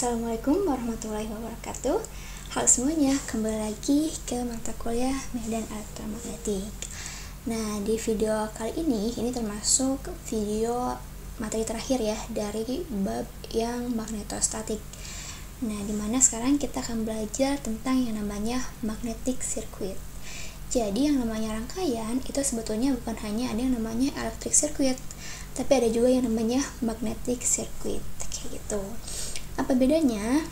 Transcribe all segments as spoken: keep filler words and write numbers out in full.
Assalamualaikum warahmatullahi wabarakatuh. Halo semuanya, kembali lagi ke mata kuliah Medan Elektromagnetik. Nah, di video kali ini, ini termasuk video materi terakhir ya dari bab yang magnetostatik. Nah, dimana sekarang kita akan belajar tentang yang namanya magnetic circuit. Jadi yang namanya rangkaian itu sebetulnya bukan hanya ada yang namanya electric circuit, tapi ada juga yang namanya magnetic circuit, kayak gitu. Apa bedanya?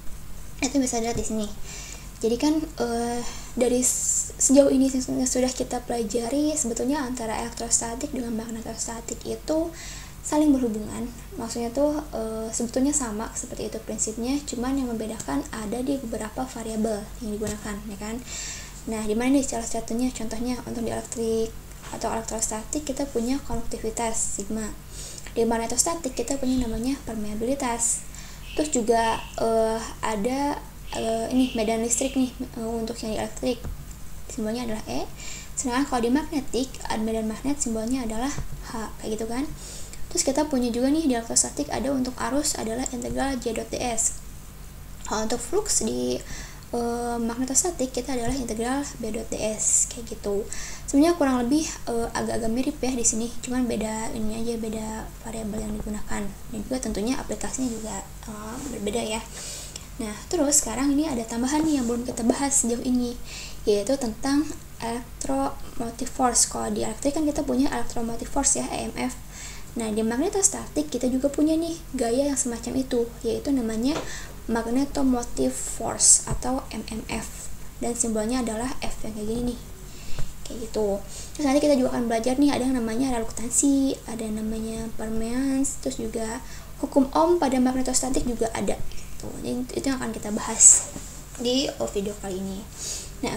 Itu bisa dilihat di sini. Jadi kan uh, dari sejauh ini yang sudah kita pelajari, sebetulnya antara elektrostatik dengan magnetostatik itu saling berhubungan. Maksudnya tuh uh, sebetulnya sama seperti itu prinsipnya, cuman yang membedakan ada di beberapa variabel yang digunakan, ya kan? Nah, di mana nih salah satunya? Contohnya untuk di elektrik atau elektrostatik kita punya konduktivitas sigma. Di magnetostatik kita punya namanya permeabilitas. Terus juga uh, ada uh, ini medan listrik nih uh, untuk yang di elektrik simbolnya adalah E. Sedangkan kalau di magnetik ada medan magnet simbolnya adalah H, kayak gitu kan. Terus kita punya juga nih di elektrostatik ada untuk arus adalah integral J dot ds. Kalau untuk flux di uh, magnetostatik kita adalah integral B dot ds, kayak gitu. Sebenarnya kurang lebih uh, agak-agak mirip ya di sini, cuman beda ini aja, beda variabel yang digunakan, dan juga tentunya aplikasinya juga uh, berbeda ya. Nah, terus sekarang ini ada tambahan nih yang belum kita bahas sejauh ini, yaitu tentang electromotive force. Kalau di elektrik kan kita punya electromotive force ya, E M F. Nah, di magnetostatik kita juga punya nih gaya yang semacam itu, yaitu namanya magnetomotive force atau M M F, dan simbolnya adalah F yang kayak gini nih, kayak gitu. Terus nanti kita juga akan belajar nih ada yang namanya reluktansi, ada yang namanya permeans, terus juga hukum Ohm pada magnetostatik juga ada. Tuh, itu yang akan kita bahas di video kali ini. Nah,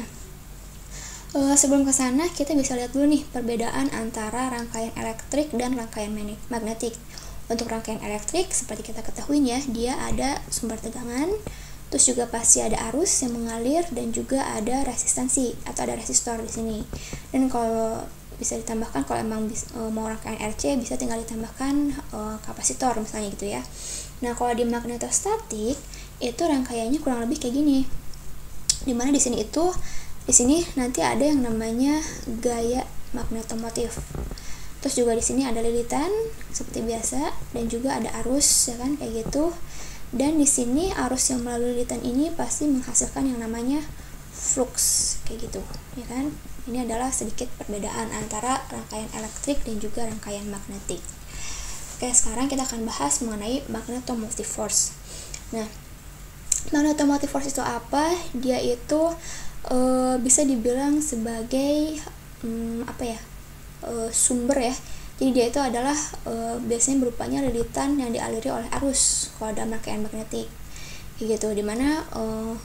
uh, sebelum ke sana kita bisa lihat dulu nih perbedaan antara rangkaian elektrik dan rangkaian magnetik. Untuk rangkaian elektrik seperti kita ketahui ya, dia ada sumber tegangan, terus juga pasti ada arus yang mengalir, dan juga ada resistansi atau ada resistor di sini. Dan kalau bisa ditambahkan, kalau emang bis, e, mau rangkaian R C bisa tinggal ditambahkan e, kapasitor misalnya gitu ya. Nah, kalau di magnetostatik itu rangkaiannya kurang lebih kayak gini. Dimana di sini itu di sini nanti ada yang namanya gaya magnetomotif. Terus juga di sini ada lilitan seperti biasa, dan juga ada arus ya kan, kayak gitu. Dan di sini arus yang melalui lilitan ini pasti menghasilkan yang namanya flux, kayak gitu ya kan. Ini adalah sedikit perbedaan antara rangkaian elektrik dan juga rangkaian magnetik. Oke, sekarang kita akan bahas mengenai magnetomotive force. Nah, magnetomotive force itu apa? Dia itu e, bisa dibilang sebagai hmm, apa ya e, sumber ya. Jadi dia itu adalah e, biasanya berupanya lilitan yang dialiri oleh arus kalau dalam rangkaian magnetik, kayak gitu. Dimana e,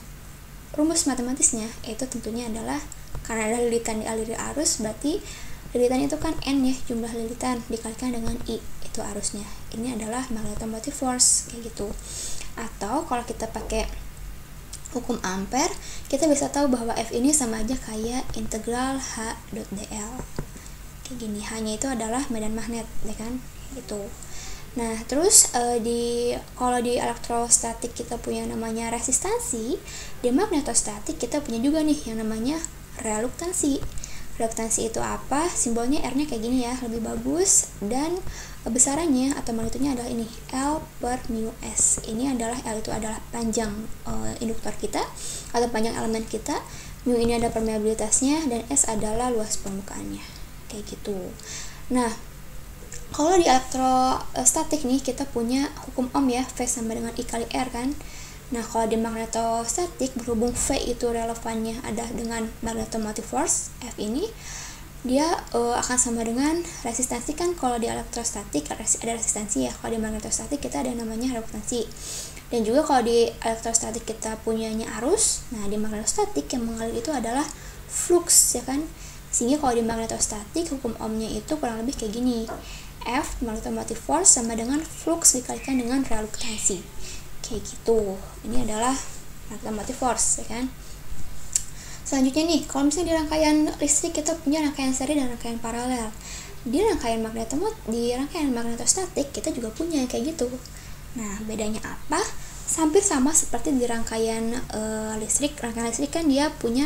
rumus matematisnya itu tentunya adalah karena ada lilitan dialiri arus, berarti lilitan itu kan N ya, jumlah lilitan dikalikan dengan I, itu arusnya. Ini adalah magnetomotive force, kayak gitu. Atau kalau kita pakai hukum Ampere, kita bisa tahu bahwa F ini sama aja kayak integral H dot dl. Kayak gini, hanya itu adalah medan magnet, ya kan, gitu. Nah, terus uh, di kalau di elektrostatik kita punya namanya resistansi, di magnetostatik kita punya juga nih yang namanya reluktansi. Reluktansi itu apa? Simbolnya R-nya kayak gini ya, lebih bagus, dan besarannya atau magnitudenya adalah ini, L per mu S. Ini adalah L itu adalah panjang uh, induktor kita atau panjang elemen kita, mu ini ada permeabilitasnya, dan S adalah luas permukaannya, kayak gitu. Nah, kalau di elektrostatik nih kita punya hukum Ohm ya, V sama dengan I kali R kan. Nah, kalau di magnetostatik berhubung V itu relevannya ada dengan magnetomotive force F ini, dia uh, akan sama dengan resistansi kan. Kalau di elektrostatik ada resistansi ya, kalau di magnetostatik kita ada namanya reluktansi. Dan juga kalau di elektrostatik kita punyanya arus, nah di magnetostatik yang mengalir itu adalah flux ya kan. Sehingga kalau di magnetostatik hukum Ohm-nya itu kurang lebih kayak gini, F magnetomotive force sama dengan flux dikalikan dengan reluktansi, kayak gitu. Ini adalah magnetomotive force ya kan. Selanjutnya nih, kalau misalnya di rangkaian listrik kita punya rangkaian seri dan rangkaian paralel. Di rangkaian magnetomot di rangkaian magnetostatik kita juga punya kayak gitu. Nah, bedanya apa? hampir sama seperti di rangkaian uh, listrik. Rangkaian listrik kan dia punya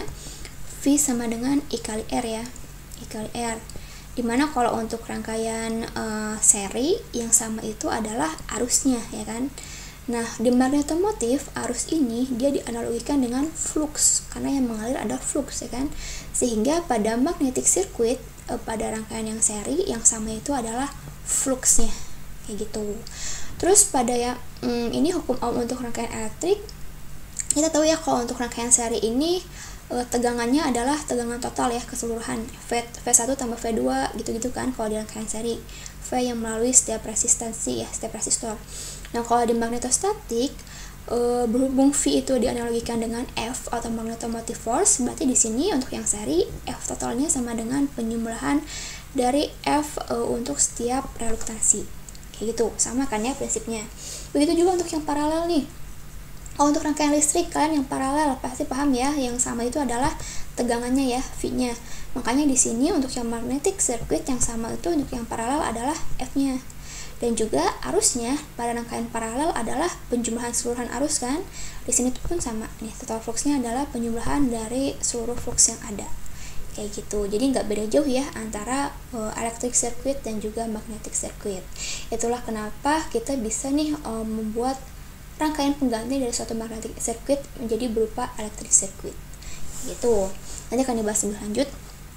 V sama dengan I kali R ya, I kali R. Dimana kalau untuk rangkaian uh, seri yang sama itu adalah arusnya ya kan. Nah, di magnetomotif arus ini dia dianalogikan dengan flux karena yang mengalir adalah flux ya kan. Sehingga pada magnetic circuit uh, pada rangkaian yang seri yang sama itu adalah fluxnya kayak gitu. Terus pada ya hmm, ini hukum Ohm untuk rangkaian elektrik. Kita tahu ya kalau untuk rangkaian seri ini e, tegangannya adalah tegangan total ya keseluruhan V, V satu tambah V dua gitu-gitu kan kalau di rangkaian seri. V yang melalui setiap resistansi ya, setiap resistor. Nah, kalau di magnetostatik e, berhubung V itu dianalogikan dengan F atau magnetomotive force, berarti di sini untuk yang seri F totalnya sama dengan penjumlahan dari F e, untuk setiap reluktansi. Kayak gitu, sama kan ya prinsipnya. Begitu juga untuk yang paralel nih. Oh, untuk rangkaian listrik kalian yang paralel pasti paham ya, yang sama itu adalah tegangannya ya, V-nya. Makanya di sini untuk yang magnetic circuit yang sama itu untuk yang paralel adalah F-nya. Dan juga arusnya pada rangkaian paralel adalah penjumlahan seluruhan arus kan. Di sini pun sama nih, total fluxnya adalah penjumlahan dari seluruh flux yang ada. Kayak gitu. Jadi nggak beda jauh ya antara uh, electric circuit dan juga magnetic circuit. Itulah kenapa kita bisa nih uh, membuat rangkaian pengganti dari suatu magnetic circuit menjadi berupa electric circuit gitu. Nanti akan dibahas lebih lanjut.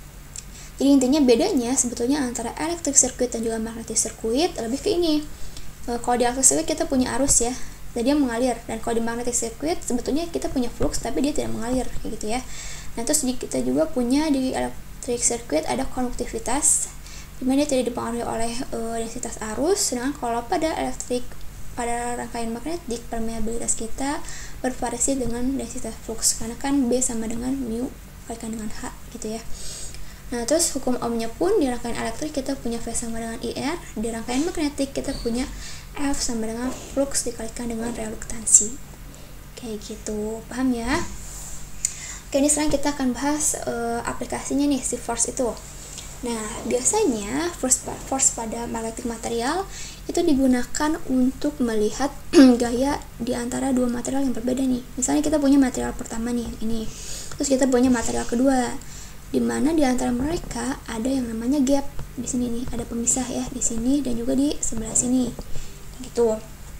Jadi intinya bedanya sebetulnya antara electric circuit dan juga magnetic circuit lebih ke ini. E, kalau di electric circuit kita punya arus ya, jadi dia mengalir. Dan kalau di magnetic circuit sebetulnya kita punya flux tapi dia tidak mengalir kayak gitu ya. Nah, terus kita juga punya di electric circuit ada konduktivitas, dimana dia tidak dipengaruhi oleh e, densitas arus. Sedangkan kalau pada elektrik pada rangkaian magnetik permeabilitas kita bervariasi dengan densitas flux karena kan B sama dengan mu kalikan dengan H gitu ya. Nah, terus hukum Ohm-nya pun di rangkaian elektrik kita punya V sama dengan I R, di rangkaian magnetik kita punya F sama dengan flux dikalikan dengan reluktansi. Kayak gitu, paham ya? Oke, ini sekarang kita akan bahas uh, aplikasinya nih si force itu. Nah, biasanya force, force pada magnetic material itu digunakan untuk melihat gaya di antara dua material yang berbeda nih. Misalnya kita punya material pertama nih, ini. Terus kita punya material kedua, di mana di antara mereka ada yang namanya gap. Di sini nih, ada pemisah ya di sini dan juga di sebelah sini. Gitu.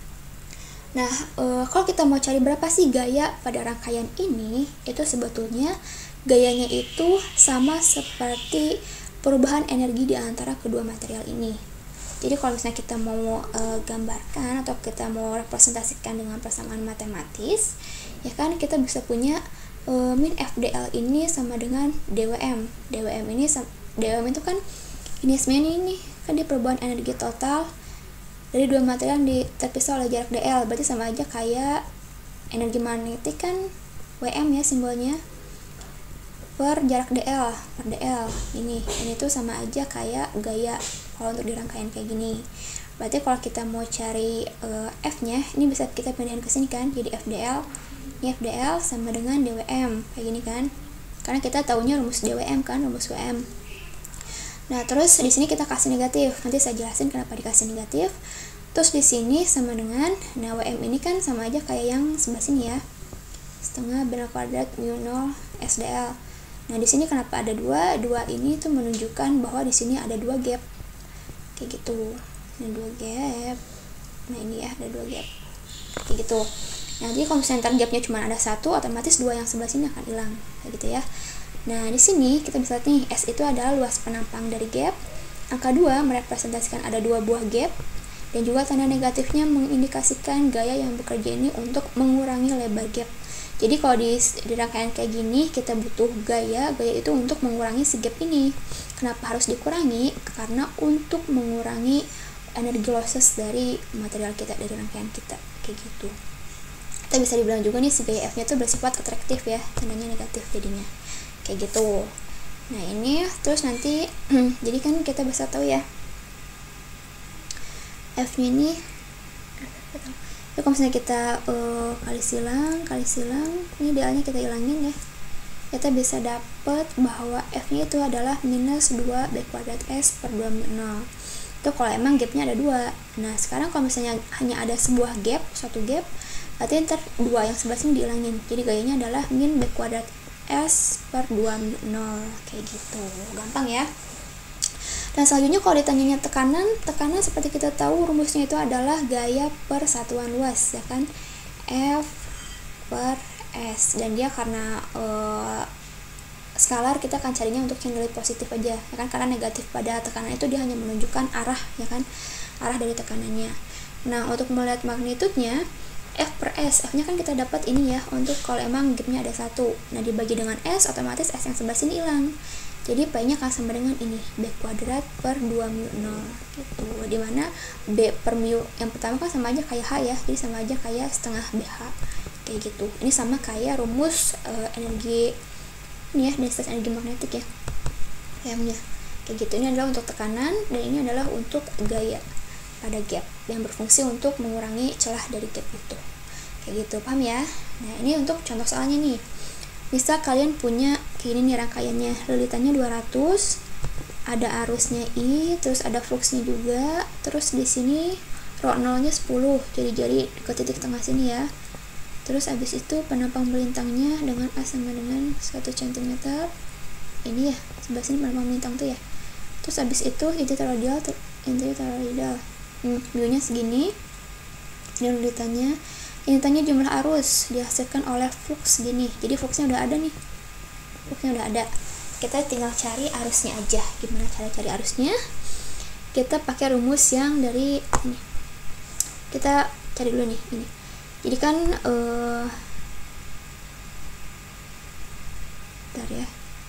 Nah, e, kalau kita mau cari berapa sih gaya pada rangkaian ini, itu sebetulnya gayanya itu sama seperti perubahan energi di antara kedua material ini. Jadi kalau misalnya kita mau e, gambarkan atau kita mau representasikan dengan persamaan matematis, ya kan kita bisa punya e, min F D L ini sama dengan D W M. D W M ini D W M itu kan ini sebenarnya ini kan dia perubahan energi total dari dua material yang terpisah oleh jarak D L, berarti sama aja kayak energi magnetik kan W M ya simbolnya per jarak D L per D L ini ini tuh sama aja kayak gaya kalau untuk di rangkaian kayak gini. Berarti kalau kita mau cari uh, F nya ini bisa kita pindahin ke sini kan, jadi F D L ini F D L sama dengan D W M kayak gini kan, karena kita taunya rumus D W M kan, rumus W M. Nah, terus di sini kita kasih negatif, nanti saya jelasin kenapa dikasih negatif. Terus di sini sama dengan, nah W M ini kan sama aja kayak yang sebelah sini ya, setengah benar kuadrat mu nol S D L. Nah, di sini kenapa ada dua? Dua ini tuh menunjukkan bahwa di sini ada dua gap. Kayak gitu. Ada dua gap. Nah, ini ya, ada dua gap. Kayak gitu. Nah, jadi kalau misalnya ntar gapnya cuma ada satu, otomatis dua yang sebelah sini akan hilang. Kayak gitu ya. Nah, di sini kita bisa lihat nih, S itu adalah luas penampang dari gap. Angka dua merepresentasikan ada dua buah gap. Dan juga tanda negatifnya mengindikasikan gaya yang bekerja ini untuk mengurangi lebar gap. Jadi kalau di, di rangkaian kayak gini kita butuh gaya, gaya itu untuk mengurangi si gap ini. Kenapa harus dikurangi? Karena untuk mengurangi energi losses dari material kita, dari rangkaian kita, kayak gitu. Kita bisa dibilang juga nih si gaya F nya itu bersifat atraktif ya, tandanya negatif jadinya, kayak gitu. Nah, ini terus nanti jadi kan kita bisa tahu ya F nya ini ya, kalau misalnya kita uh, kali silang kali silang ini D L nya kita hilangin ya, kita bisa dapat bahwa F nya itu adalah minus dua B kuadrat S per dua mu nol. Itu kalau emang gapnya ada dua. Nah, sekarang kalau misalnya hanya ada sebuah gap, satu gap, berarti ntar dua yang sebelah sini dihilangin, jadi gayanya adalah min B kuadrat S per dua mu nol, kayak gitu, gampang ya. Dan selanjutnya kalau ditanyanya tekanan, tekanan seperti kita tahu rumusnya itu adalah gaya per satuan luas, ya kan, F per S, dan dia karena uh, skalar, kita akan carinya untuk yang nilai positif aja, ya kan, karena negatif pada tekanan itu dia hanya menunjukkan arah, ya kan, arah dari tekanannya. Nah, untuk melihat magnitudenya F per S, F nya kan kita dapat ini ya, untuk kalau emang gapnya ada satu, nah dibagi dengan S, otomatis S yang sebelah sini hilang, jadi P nya akan sama dengan ini, B kuadrat per dua mu nol gitu, dimana B per mu yang pertama kan sama aja kayak H ya, jadi sama aja kayak setengah B H, kayak gitu. Ini sama kayak rumus uh, energi ini ya, densitas energi magnetik ya, M-nya kayak gitu. Ini adalah untuk tekanan, dan ini adalah untuk gaya pada gap yang berfungsi untuk mengurangi celah dari gap itu, kayak gitu, paham ya. Nah, ini untuk contoh soalnya nih, bisa kalian punya kayak ini nih rangkaiannya, lilitannya dua ratus, ada arusnya I, terus ada fluxnya juga, terus di sini rho nolnya sepuluh, jadi jari ke titik tengah sini ya. Terus habis itu penampang melintangnya dengan A sama dengan satu sentimeter, ini ya, sebelah sini penampang melintang tuh ya. Terus habis itu inti toroidal, inti toroidal, hmm, mu-nya segini, dan lilitannya, lilitannya jumlah arus dihasilkan oleh flux gini, jadi fluxnya udah ada nih, fluxnya udah ada, kita tinggal cari arusnya aja. Gimana cara cari arusnya? Kita pakai rumus yang dari ini, kita cari dulu nih ini. Jadi kan uh, bentar ya,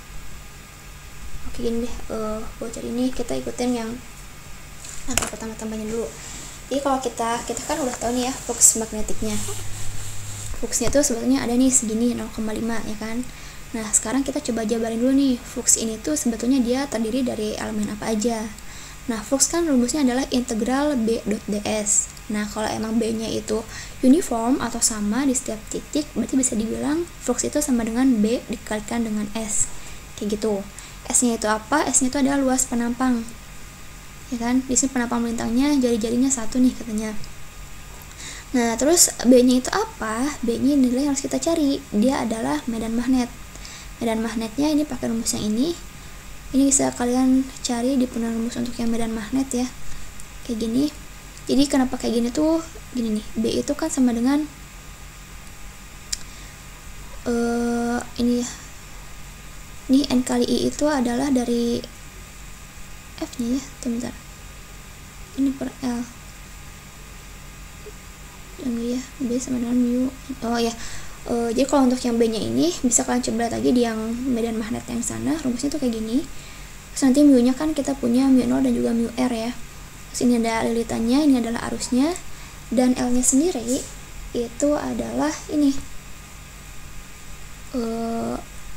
oke gini deh, uh, buat cari ini kita ikutin yang langkah pertama tambahnya dulu. Jadi kalau kita kita kan udah tahu nih ya flux magnetiknya, fluxnya tuh sebetulnya ada nih segini nol koma lima ya kan. Nah, sekarang kita coba jabarin dulu nih, flux ini tuh sebetulnya dia terdiri dari elemen apa aja. Nah, flux kan rumusnya adalah integral B dot ds. Nah, kalau emang B-nya itu uniform atau sama di setiap titik, berarti bisa dibilang flux itu sama dengan B dikalikan dengan S, kayak gitu. S-nya itu apa? S-nya itu adalah luas penampang, ya kan. Di sini penampang melintangnya jari-jarinya satu nih katanya. Nah, terus B-nya itu apa? B-nya nilai yang harus kita cari, dia adalah medan magnet. Medan magnetnya ini pakai rumus yang ini. Ini bisa kalian cari di penerumus untuk yang medan magnet ya, kayak gini. Jadi kenapa kayak gini tuh, gini nih, B itu kan sama dengan uh, ini ya, ini N kali I itu adalah dari F nya ya, bentar, ini per L, yang ya, B sama dengan mu, oh ya. Uh, jadi kalau untuk yang B nya ini bisa kalian coba lihat lagi di yang medan magnet yang sana, rumusnya tuh kayak gini. Terus nanti mu nya kan kita punya mu nol dan juga mu R ya. Terus ini ada lilitannya, ini adalah arusnya, dan L nya sendiri itu adalah ini uh,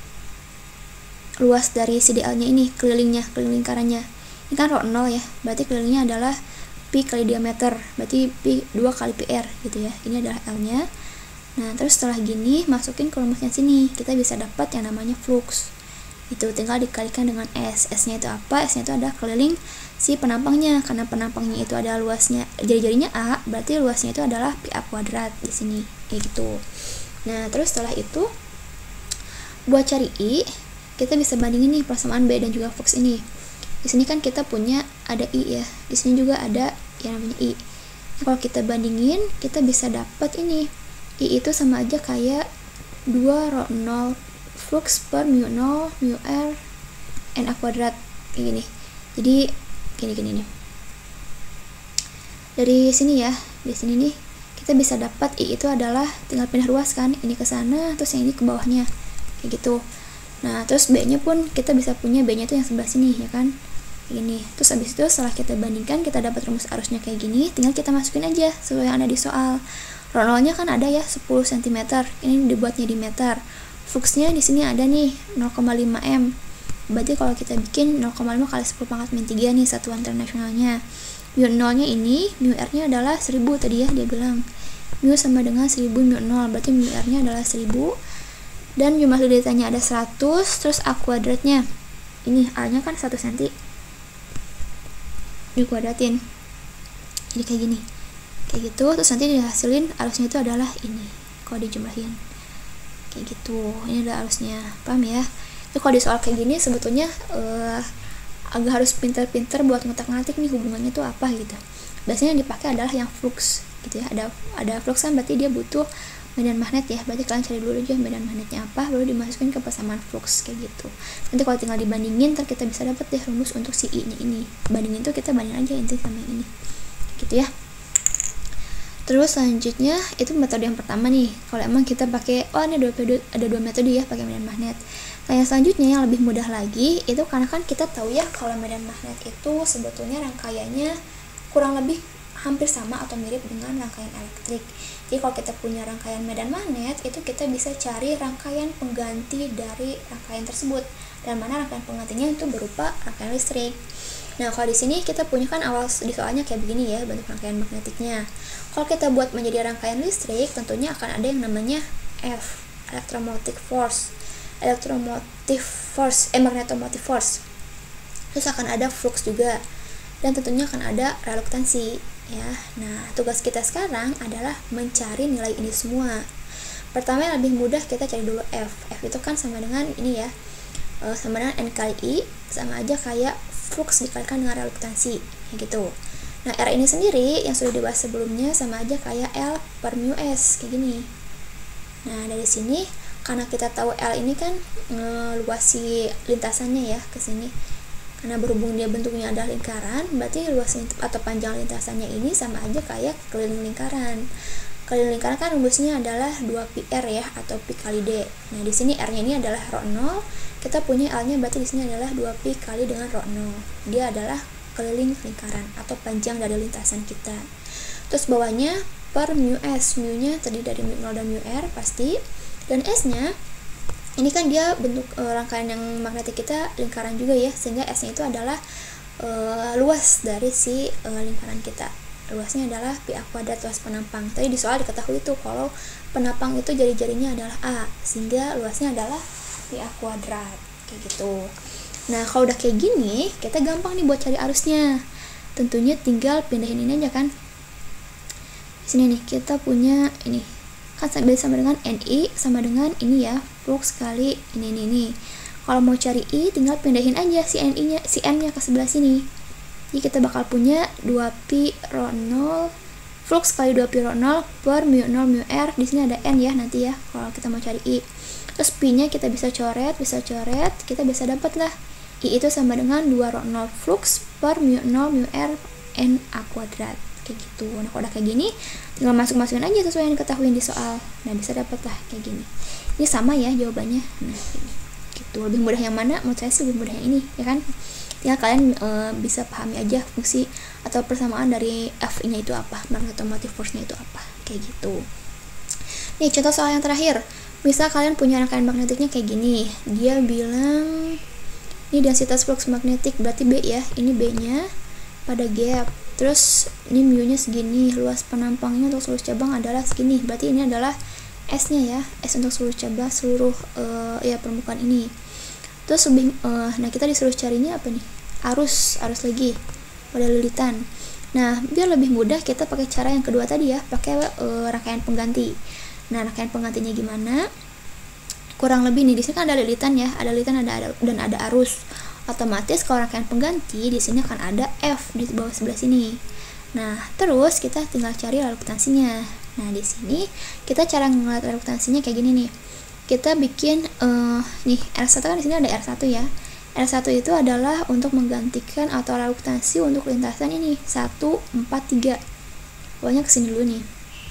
luas dari C D L nya ini, kelilingnya, keliling lingkarannya. Ini kan rho nol ya, berarti kelilingnya adalah pi kali diameter, berarti pi dua kali pi r gitu ya. Ini adalah L nya. Nah, terus setelah gini masukin ke rumusnya sini, kita bisa dapat yang namanya flux. Itu tinggal dikalikan dengan S. S-nya itu apa? S-nya itu ada keliling si penampangnya, karena penampangnya itu ada luasnya, jari-jarinya A, berarti luasnya itu adalah pi A kuadrat di sini, kayak gitu. Nah, terus setelah itu buat cari I, kita bisa bandingin nih persamaan B dan juga flux ini. Di sini kan kita punya ada I ya, di sini juga ada yang namanya I. Kalau kita bandingin, kita bisa dapat ini. I itu sama aja kayak dua rho nol flux per mu nol mu R N A kuadrat, kayak gini. Jadi gini-gini nih. Dari sini ya, di sini nih kita bisa dapat I itu adalah tinggal pindah ruas kan, ini ke sana, terus yang ini ke bawahnya, kayak gitu. Nah, terus B-nya pun kita bisa punya B-nya itu yang sebelah sini ya kan, kayak gini. Terus habis itu setelah kita bandingkan, kita dapat rumus arusnya kayak gini, tinggal kita masukin aja sesuai yang ada di soal. Rho nolnya kan ada ya sepuluh sentimeter, ini dibuatnya di meter. Fluxnya di sini ada nih nol koma lima M. Berarti kalau kita bikin nol koma lima kali sepuluh pangkat min tiga nih satuan internasionalnya. Mu nolnya ini, mu R-nya adalah seribu tadi ya dia bilang. Mu sama dengan seribu mu nol, berarti mu R-nya adalah seribu. Dan jumlah lilitannya ada seratus, terus A kuadratnya. Ini A-nya kan satu sentimeter. Dikuadratin. Jadi kayak gini. kayak gitu. Terus nanti dihasilin arusnya itu adalah ini kalau dijumlahin kayak gitu. Ini adalah arusnya, paham ya? Itu kalau di soal kayak gini sebetulnya uh, agak harus pinter-pinter buat ngotak-ngatik nih hubungannya tuh apa gitu. Biasanya yang dipakai adalah yang flux gitu ya. Ada ada flux kan berarti dia butuh medan magnet ya. Berarti kalian cari dulu aja medan magnetnya apa, baru dimasukin ke persamaan flux kayak gitu. Nanti kalau tinggal dibandingin, ntar kita bisa dapat deh rumus untuk si I nya ini. Bandingin tuh kita bandingin aja inti sama yang ini gitu ya. Terus selanjutnya itu metode yang pertama nih. Kalau emang kita pakai, oh ini ada dua, ada dua metode ya pakai medan magnet. Nah yang selanjutnya yang lebih mudah lagi itu karena kan kita tahu ya kalau medan magnet itu sebetulnya rangkaiannya kurang lebih hampir sama atau mirip dengan rangkaian elektrik. Jadi kalau kita punya rangkaian medan magnet itu kita bisa cari rangkaian pengganti dari rangkaian tersebut. Dan mana rangkaian penggantinya itu berupa rangkaian listrik. Nah kalau di sini kita punya kan awal di soalnya kayak begini ya bentuk rangkaian magnetiknya. Kalau kita buat menjadi rangkaian listrik tentunya akan ada yang namanya F, electromotive force, electromotive force, eh magnetomotive force. Terus akan ada flux juga dan tentunya akan ada reluktansi ya. Nah tugas kita sekarang adalah mencari nilai ini semua. Pertama yang lebih mudah kita cari dulu F. F itu kan sama dengan ini ya, e, sama dengan N kali I, sama aja kayak flux dikalikan dengan reluktansi kayak gitu. Nah R ini sendiri yang sudah dibahas sebelumnya sama aja kayak L per mu S kayak gini. Nah dari sini karena kita tahu L ini kan ngeluasi lintasannya ya ke sini. Karena berhubung dia bentuknya adalah lingkaran, berarti luas atau panjang lintasannya ini sama aja kayak keliling lingkaran. Keliling lingkaran kan rumusnya adalah dua pi R ya atau pi kali D. Nah di sini R-nya ini adalah rho nol. Kita punya L-nya berarti di sini adalah dua pi kali dengan rho nol. Dia adalah keliling lingkaran atau panjang dari lintasan kita. Terus bawahnya per mu S, mu-nya terdiri dari mu nol dan mu R pasti, dan S-nya ini kan dia bentuk e, rangkaian yang magnetik kita lingkaran juga ya, sehingga S-nya itu adalah e, luas dari si e, lingkaran kita. Luasnya adalah pi A kuadrat luas penampang. Tadi di soal diketahui itu kalau penampang itu jari-jarinya adalah A, sehingga luasnya adalah pi A kuadrat kayak gitu. Nah kalau udah kayak gini kita gampang nih buat cari arusnya. Tentunya tinggal pindahin ini aja kan. Di sini nih kita punya ini kan sama dengan N I sama dengan ini ya, flux kali ini ini ini. Kalau mau cari I tinggal pindahin aja si N I nya, si N nya ke sebelah sini. Jadi kita bakal punya dua pi rho nol flux kali dua pi rho nol per mu nol mu R. Di sini ada N ya nanti ya kalau kita mau cari I. Terus pi nya kita bisa coret, bisa coret, kita bisa dapat lah I itu sama dengan dua rho nol flux per mu nol mu R N A kuadrat kayak gitu. Nah kalau udah kayak gini tinggal masuk-masukin aja sesuai yang diketahui di soal. Nah bisa dapat lah kayak gini. Ini sama ya jawabannya. Nah ini gitu. Lebih mudah yang mana? Menurut saya sih lebih mudah yang ini ya kan. Tinggal kalian e, bisa pahami aja fungsi atau persamaan dari F nya itu apa, magnetomotive force nya itu apa kayak gitu. Nih contoh soal yang terakhir. Misal kalian punya rangkaian magnetiknya kayak gini. Dia bilang ini densitas flux magnetik berarti B ya. Ini B nya pada gap. Terus ini mu-nya segini, luas penampangnya untuk seluruh cabang adalah segini. Berarti ini adalah S-nya ya, S untuk seluruh cabang, seluruh uh, ya permukaan ini. Terus lebih uh, nah kita disuruh carinya apa nih? Arus, arus lagi pada lilitan. Nah, biar lebih mudah kita pakai cara yang kedua tadi ya, pakai uh, rangkaian pengganti. Nah, rangkaian penggantinya gimana? Kurang lebih nih di sini kan ada lilitan ya, ada lilitan ada, ada dan ada arus. Otomatis kalau rangkaian pengganti di sini akan ada F di bawah sebelah sini. Nah, terus kita tinggal cari reluktansinya. Nah, di sini kita cara ngeliat reluktansinya kayak gini nih. Kita bikin uh, nih R satu kan di sini ada R satu ya. R satu itu adalah untuk menggantikan atau reluktansi untuk lintasan ini satu, empat, tiga. Pokoknya kesini dulu nih.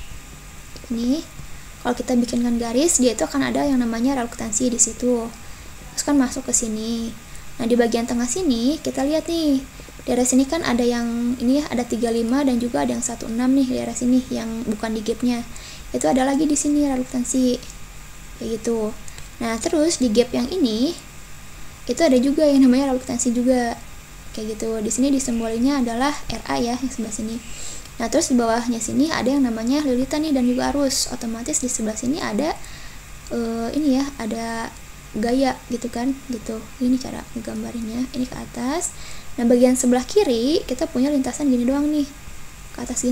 Ini kalau kita bikinkan garis, dia itu akan ada yang namanya reluktansi di situ. Terus kan masuk ke sini. Nah di bagian tengah sini kita lihat nih di area sini kan ada yang ini ya, ada tiga puluh lima dan juga ada yang satu puluh enam nih di area sini yang bukan di gapnya. Itu ada lagi di sini reluktansi kayak gitu. Nah terus di gap yang ini itu ada juga yang namanya reluktansi juga kayak gitu. Di sini disimbolinnya adalah R A ya yang sebelah sini. Nah terus di bawahnya sini ada yang namanya lilitan nih dan juga arus. Otomatis di sebelah sini ada uh, ini ya ada gaya gitu kan gitu. Ini cara ngegambarinnya, ini ke atas. Nah bagian sebelah kiri kita punya lintasan gini doang nih ke atas gini.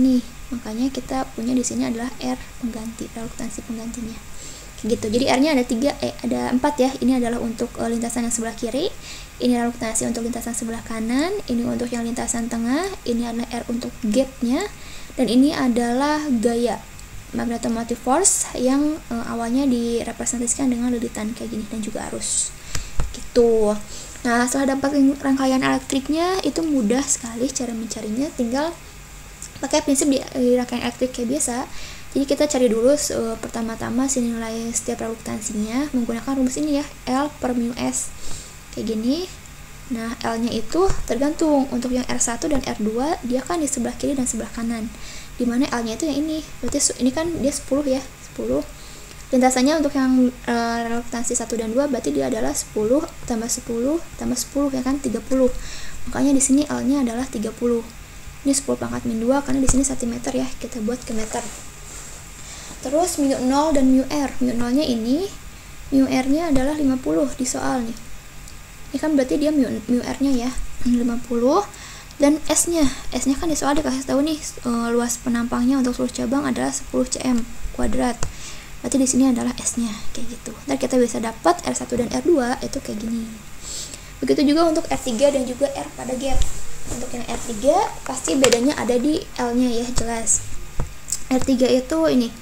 makanya kita punya di sini adalah R pengganti, reluktansi penggantinya gitu. Jadi R-nya ada tiga, eh ada empat ya. Ini adalah untuk uh, lintasan yang sebelah kiri, ini reluktansi untuk lintasan sebelah kanan, ini untuk yang lintasan tengah, ini adalah R untuk gap-nya, dan ini adalah gaya magnetomotive force yang uh, awalnya direpresentasikan dengan lilitan kayak gini dan juga arus gitu. Nah, setelah dapat rangkaian elektriknya, itu mudah sekali cara mencarinya, tinggal pakai prinsip di, di rangkaian elektrik kayak biasa. Jadi kita cari dulu uh, pertama-tama sini nilai setiap reluktansinya menggunakan rumus ini ya, L per mu S kayak gini. Nah, L-nya itu tergantung, untuk yang R satu dan R dua dia kan di sebelah kiri dan sebelah kanan, dimana L-nya itu yang ini, berarti ini kan dia sepuluh ya, sepuluh. Lintasannya untuk yang uh, reluktansi satu dan dua berarti dia adalah sepuluh tambah sepuluh tambah sepuluh ya kan, tiga puluh. Makanya di sini L-nya adalah tiga puluh. Ini sepuluh pangkat min dua karena di sini sentimeter ya, kita buat ke meter. Terus mu nol dan mu R. Mu nol-nya ini, mu R-nya adalah lima puluh di soal nih. Ini kan berarti dia mu, mu R-nya ya, lima puluh. Dan S-nya, S-nya kan di soal dikasih tahu nih, uh, luas penampangnya untuk seluruh cabang adalah sepuluh cm kuadrat. Berarti di sini adalah S-nya kayak gitu. Dan kita bisa dapat R satu dan R dua itu kayak gini. Begitu juga untuk R tiga dan juga R pada gap. Untuk yang R tiga pasti bedanya ada di L-nya ya, jelas. R tiga itu ini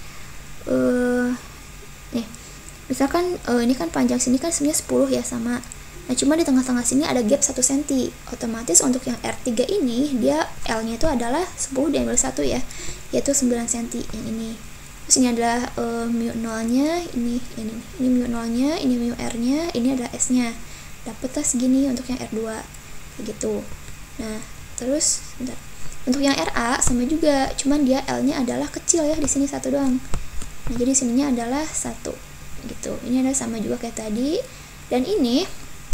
uh, nih. Misalkan uh, ini kan panjang sini kan sebenarnya sepuluh ya, sama. Nah, cuma di tengah-tengah sini ada gap satu sentimeter. Otomatis untuk yang R tiga ini dia L-nya itu adalah sepuluh diambil satu ya, yaitu sembilan sentimeter yang ini. Terus ini adalah uh, mu nol-nya, ini ini ini mu nol-nya, ini mu R-nya, ini adalah S-nya. Dapatlah segini untuk yang R dua. Begitu. Nah, terus bentar. Untuk yang R A sama juga, cuman dia L-nya adalah kecil ya, di sini satu doang. Nah, jadi sininya adalah satu. Gitu. Ini adalah sama juga kayak tadi. Dan ini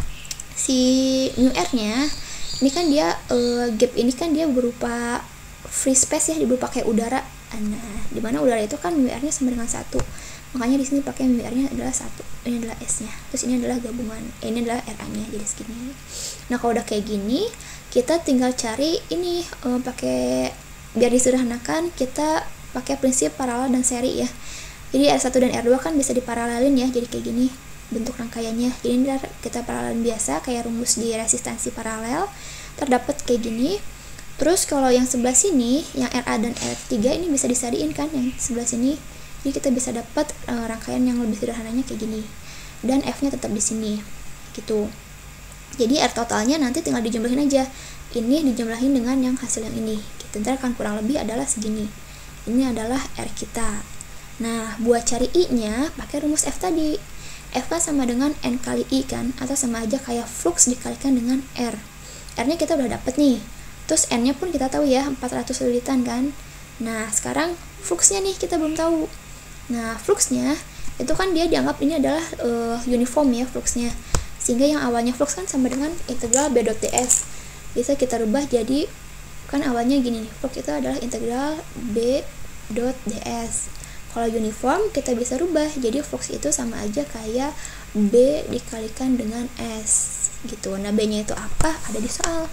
si mu R-nya, ini kan dia uh, gap ini kan dia berupa free space ya, berupa kayak udara. Nah, dimana udara itu kan mu R-nya sama dengan satu, makanya di sini pakai mu R-nya adalah satu. Ini adalah S-nya, terus ini adalah gabungan, eh, ini adalah R A-nya, jadi segini. Nah, kalau udah kayak gini, kita tinggal cari ini uh, pakai, biar disederhanakan kita pakai prinsip paralel dan seri ya. Jadi R satu dan R dua kan bisa diparalelin ya, jadi kayak gini bentuk rangkaiannya. Jadi ini kita paralelin biasa kayak rumus di resistansi paralel, terdapat kayak gini. Terus kalau yang sebelah sini, yang R A dan R tiga ini bisa disariin kan, yang sebelah sini. Jadi kita bisa dapat uh, rangkaian yang lebih sederhananya kayak gini. Dan F-nya tetap di sini. Gitu. Jadi R totalnya nanti tinggal dijumlahin aja. Ini dijumlahin dengan yang hasil yang ini. Gitu. Ntar kan kurang lebih adalah segini. Ini adalah R kita. Nah, buat cari I-nya pakai rumus F tadi. F kan sama dengan N kali I kan, atau sama aja kayak flux dikalikan dengan R. R-nya kita udah dapet nih. Terus N-nya pun kita tahu ya, empat ratus lilitan kan. Nah, sekarang fluxnya nih kita belum tahu. Nah, fluxnya itu kan dia dianggap ini adalah uh, uniform ya fluxnya. Sehingga yang awalnya flux kan sama dengan integral B dot ds. Bisa kita rubah jadi, kan awalnya gini nih, flux itu adalah integral B dot ds. Kalau uniform kita bisa rubah jadi flux itu sama aja kayak B dikalikan dengan S gitu. Nah, B-nya itu apa? Ada di soal.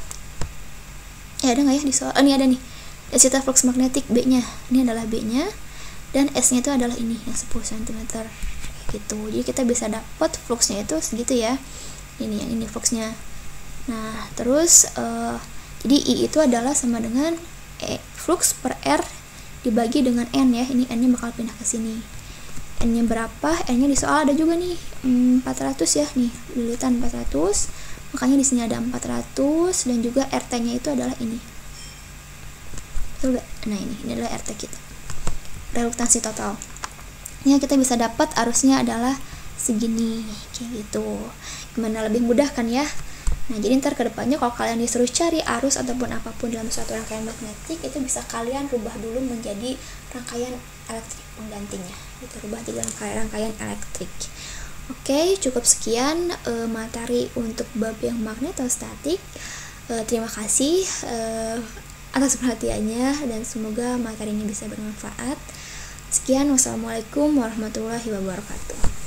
Ya, ada nggak ya di soal? Oh, ini ada nih. Density flux magnetic B-nya. Ini adalah B-nya. Dan S-nya itu adalah ini, yang sepuluh sentimeter. Gitu. Jadi kita bisa dapat fluxnya itu segitu ya. Ini yang ini fluxnya. Nah, terus uh, jadi I itu adalah sama dengan E, flux per R dibagi dengan N ya. Ini N-nya bakal pindah ke sini. N-nya berapa? N-nya di soal ada juga nih, empat ratus ya nih, lilitan empat ratus. Makanya di sini ada empat ratus dan juga R T-nya itu adalah ini. Betul gak? Nah, ini ini adalah R T kita. Reluktansi total. Ini kita bisa dapat arusnya adalah segini kayak gitu. Gimana, lebih mudah kan ya? Nah, jadi ntar kedepannya kalau kalian disuruh cari arus ataupun apapun dalam suatu rangkaian magnetik, itu bisa kalian rubah dulu menjadi rangkaian elektrik penggantinya. Itu rubah jadi rangkaian rangkaian elektrik. Oke, cukup sekian uh, materi untuk bab yang magnetostatik. Uh, terima kasih uh, atas perhatiannya dan semoga materi ini bisa bermanfaat. Sekian, wassalamualaikum warahmatullahi wabarakatuh.